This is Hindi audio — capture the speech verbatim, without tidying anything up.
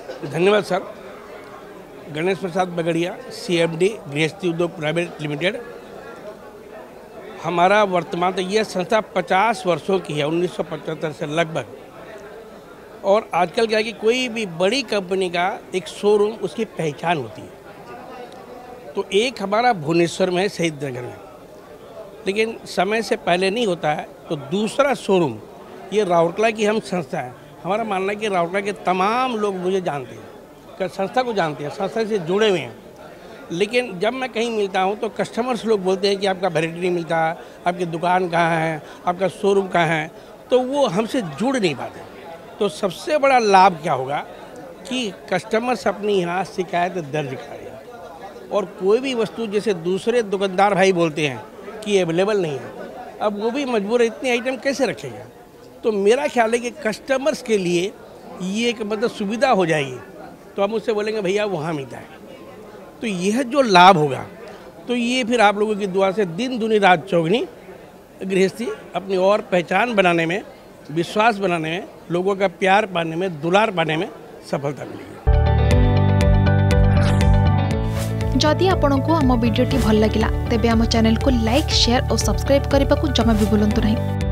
धन्यवाद sir. Ganesh Prasad Bagadia, CMD Grihasthi Udyog private limited. हमारा वर्तमान तो यह संस्था पचास वर्षों की है, उन्नीस सौ पचहत्तर से लगभग। और आजकल क्या है कि कोई भी बड़ी कंपनी का एक शोरूम उसकी पहचान होती है। तो एक हमारा भुवनेश्वर में है, शहीद नगर में, लेकिन समय से पहले नहीं होता है। तो दूसरा शोरूम ये राउरकेला की हम संस्था है। हमारा मानना है कि राउरकेला के तमाम लोग मुझे जानते हैं, संस्था को जानते हैं, संस्था से जुड़े हुए हैं। लेकिन जब मैं कहीं मिलता हूं तो कस्टमर्स लोग बोलते हैं कि आपका वैरायटी नहीं मिलता, आपकी दुकान कहाँ है, आपका शोरूम कहाँ है, तो वो हमसे जुड़ नहीं पाते। तो सबसे बड़ा लाभ क्या होगा कि कस्टमर्स अपनी यहाँ शिकायत दर्ज करें, और कोई भी वस्तु जैसे दूसरे दुकानदार भाई बोलते हैं कि अवेलेबल नहीं है, अब वो भी मजबूर है, इतनी आइटम कैसे रखेगा। तो मेरा ख्याल है कि कस्टमर्स के लिए ये एक मतलब सुविधा हो जाएगी। तो हम उससे बोलेंगे भैया वहाँ मिलता है, तो यह जो लाभ होगा, तो ये फिर आप लोगों की दुआ से दिन दुनी रात चौगनी गृहस्थी अपनी और पहचान बनाने में, विश्वास बनाने में, लोगों का प्यार पाने में, दुलार पाने में सफलता मिलेगी। जदि आपंक आम भिडी भल लगा तेब आम चैनल को लाइक, शेयर और सब्सक्राइब करने को जमा भी भूलु नहीं।